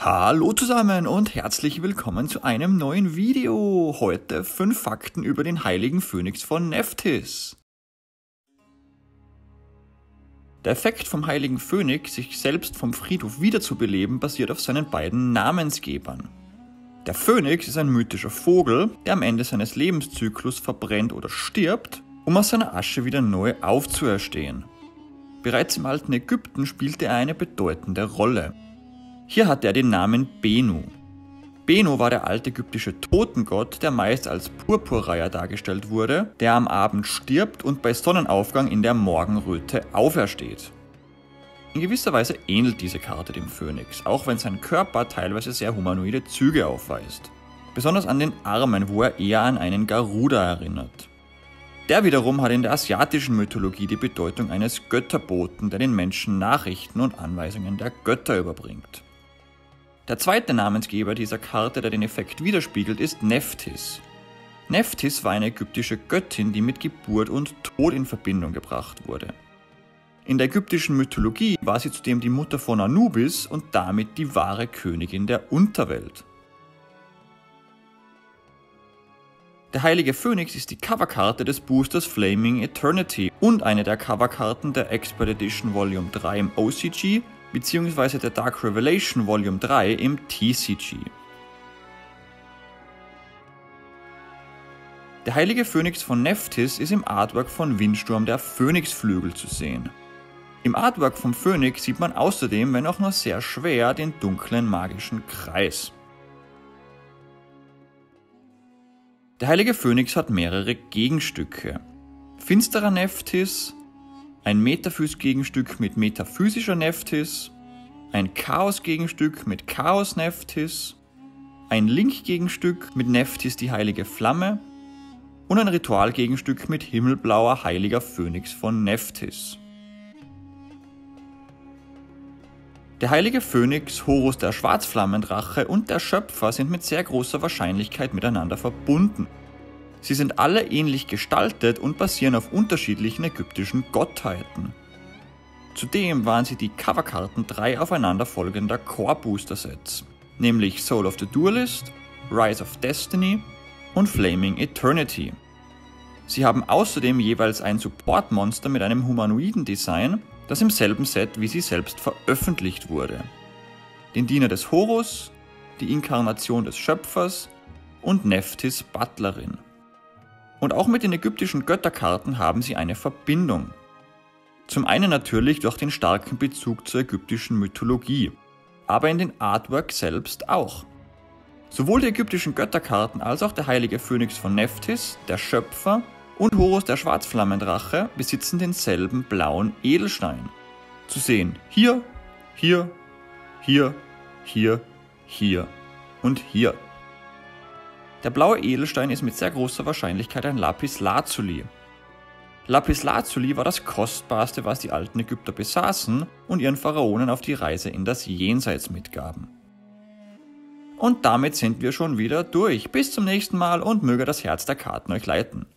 Hallo zusammen und herzlich willkommen zu einem neuen Video. Heute 5 Fakten über den heiligen Phönix von Nephthys. Der Effekt vom heiligen Phönix, sich selbst vom Friedhof wiederzubeleben, basiert auf seinen beiden Namensgebern. Der Phönix ist ein mythischer Vogel, der am Ende seines Lebenszyklus verbrennt oder stirbt, um aus seiner Asche wieder neu aufzuerstehen. Bereits im alten Ägypten spielte er eine bedeutende Rolle. Hier hatte er den Namen Benu. Benu war der altägyptische Totengott, der meist als Purpurreiher dargestellt wurde, der am Abend stirbt und bei Sonnenaufgang in der Morgenröte aufersteht. In gewisser Weise ähnelt diese Karte dem Phönix, auch wenn sein Körper teilweise sehr humanoide Züge aufweist. Besonders an den Armen, wo er eher an einen Garuda erinnert. Der wiederum hat in der asiatischen Mythologie die Bedeutung eines Götterboten, der den Menschen Nachrichten und Anweisungen der Götter überbringt. Der zweite Namensgeber dieser Karte, der den Effekt widerspiegelt, ist Nephthys. Nephthys war eine ägyptische Göttin, die mit Geburt und Tod in Verbindung gebracht wurde. In der ägyptischen Mythologie war sie zudem die Mutter von Anubis und damit die wahre Königin der Unterwelt. Der heilige Phönix ist die Coverkarte des Boosters Flaming Eternity und eine der Coverkarten der Expert Edition Volume 3 im OCG bzw. der Dark Revelation Volume 3 im TCG. Der heilige Phönix von Nephthys ist im Artwork von Windsturm der Phönixflügel zu sehen. Im Artwork vom Phönix sieht man außerdem, wenn auch nur sehr schwer, den dunklen magischen Kreis. Der heilige Phönix hat mehrere Gegenstücke. Finsterer Nephthys, ein Metaphys-Gegenstück mit metaphysischer Nephthys, ein Chaos-Gegenstück mit Chaos-Nephthys, ein Link-Gegenstück mit Nephthys die heilige Flamme und ein Ritual-Gegenstück mit himmelblauer heiliger Phönix von Nephthys. Der heilige Phönix, Horus der Schwarzflammendrache und der Schöpfer sind mit sehr großer Wahrscheinlichkeit miteinander verbunden. Sie sind alle ähnlich gestaltet und basieren auf unterschiedlichen ägyptischen Gottheiten. Zudem waren sie die Coverkarten 3 aufeinanderfolgender Core-Booster-Sets, nämlich Soul of the Duelist, Rise of Destiny und Flaming Eternity. Sie haben außerdem jeweils ein Support-Monster mit einem humanoiden Design, das im selben Set wie sie selbst veröffentlicht wurde. Den Diener des Horus, die Inkarnation des Schöpfers und Nephthys Butlerin. Und auch mit den ägyptischen Götterkarten haben sie eine Verbindung. Zum einen natürlich durch den starken Bezug zur ägyptischen Mythologie, aber in den Artwork selbst auch. Sowohl die ägyptischen Götterkarten als auch der heilige Phönix von Nephthys, der Schöpfer, und Horus der Schwarzflammendrache besitzen denselben blauen Edelstein. Zu sehen hier, hier, hier, hier, hier und hier. Der blaue Edelstein ist mit sehr großer Wahrscheinlichkeit ein Lapis Lazuli. Lapis Lazuli war das Kostbarste, was die alten Ägypter besaßen und ihren Pharaonen auf die Reise in das Jenseits mitgaben. Und damit sind wir schon wieder durch. Bis zum nächsten Mal und möge das Herz der Karten euch leiten.